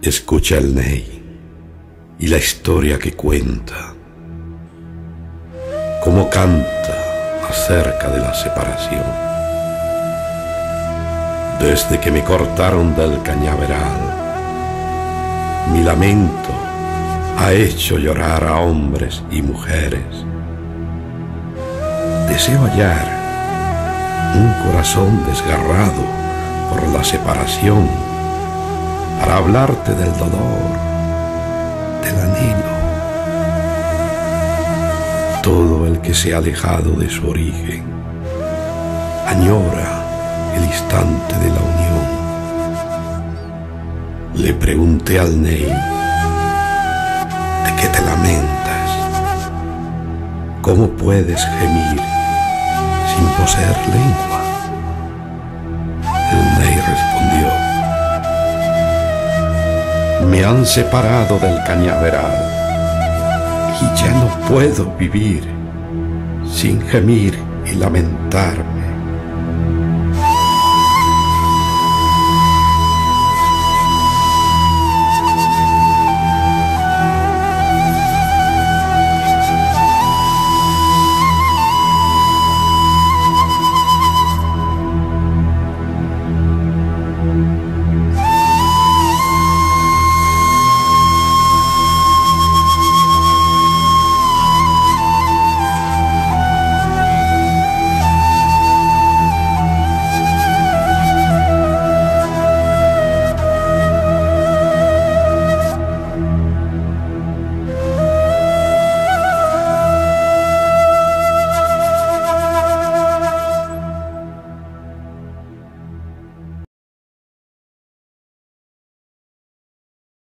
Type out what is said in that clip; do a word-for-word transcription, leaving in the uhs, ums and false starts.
Escucha el Ney y la historia que cuenta, cómo canta acerca de la separación. Desde que me cortaron del cañaveral, mi lamento ha hecho llorar a hombres y mujeres. Deseo hallar un corazón desgarrado por la separación para hablarte del dolor, del anhelo. Todo el que se ha alejado de su origen añora el instante de la unión. Le pregunté al Ney: ¿de qué te lamentas? ¿Cómo puedes gemir sin poseer lengua? El Ney respondió: me han separado del cañaveral y ya no puedo vivir sin gemir y lamentarme.